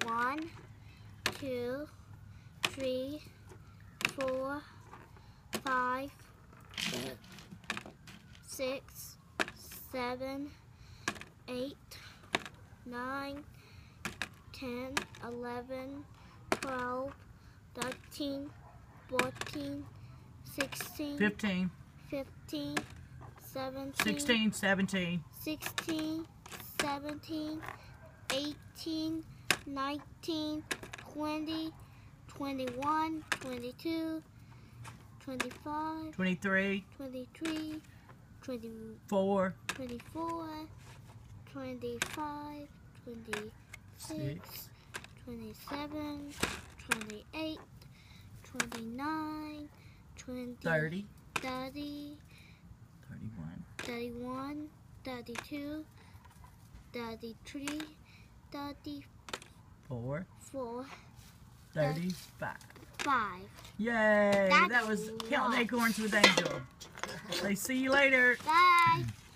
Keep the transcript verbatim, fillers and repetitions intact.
One, two, three, four, five, six, seven, eight, nine, ten, eleven, twelve, thirteen, fourteen, sixteen, fifteen, fifteen, seventeen, sixteen, seventeen, sixteen, seventeen, eighteen, nineteen, twenty, twenty-one, twenty-two, twenty-five, twenty-three, twenty-three, twenty-four, four, twenty-four, twenty-five, twenty-six, six, twenty-seven, twenty-eight, twenty-nine, twenty, thirty, thirty, thirty-one, thirty-one, thirty-two, thirty-three, thirty-four, four, thirty-five. five. Yay! That's That was a Counting lot. Acorns with Angel. Say see you later. Bye.